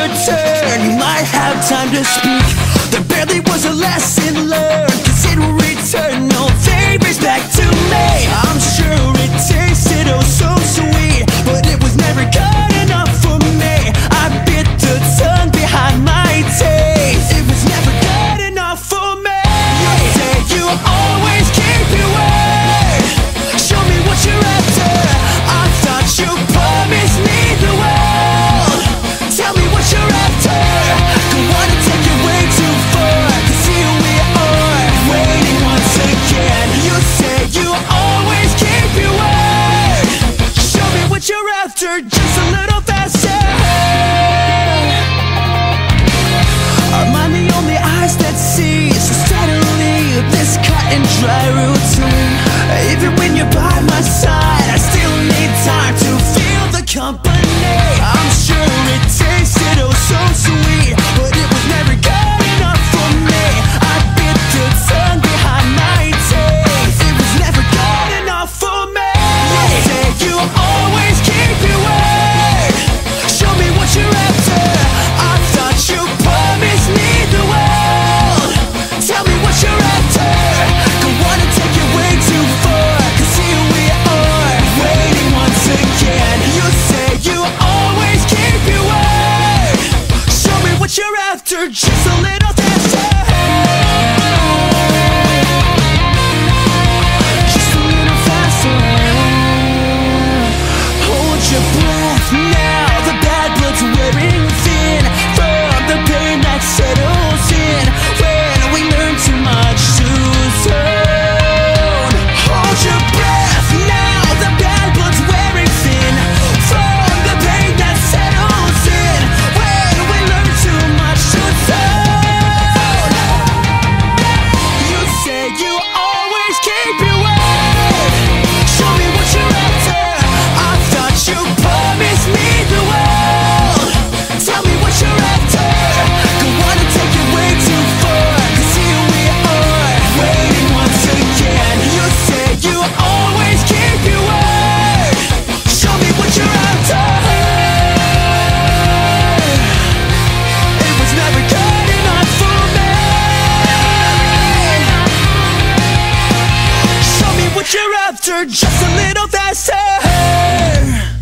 return. You might have time to speak. There barely was a lesson learned, 'cause in return, no favors back to me. I'm sure it tasted oh so sweet, but it was never good enough for me. I bit the tongue behind my teeth. It was never good enough for me. You say you always keep your word. Show me what you're after. I thought you promised me the world. Tell me what you're after. Don't wanna take it way too far, 'cause here we are, waiting once again. You say you always keep your word. Show me what you're after, just a little faster. Am I the only eyes that see so steadily this cut and dry routine? Even when you're by my side, I still need time to feel the company. I'm sure it tasted oh so sweet, but it was never good enough for me. I bit the tongue behind my teeth. It was never good enough for me. You say you always keep your word. Show me what you're after. I thought you promised me the world. Tell me what you're after. Don't wanna take it way too far, 'cause here we are, waiting once again. You say you always keep your word. Show me what you're after, just a little faster. Just a little faster. Hold your breath now, the bad blood's wearing thin from the pain that settles in when we learn too much too soon. Hold your breath now, the bad blood's wearing thin from the pain that settles in when we learn too much too soon. You say you always keep your word. Show me what you're after. I thought you promised me the world. Tell me what you're after. Don't wanna take it way too far, 'cause here we are, waiting once again. You say you always keep your word. Show me what you're after. It was never good enough for me. Show me what you're after, just a little faster.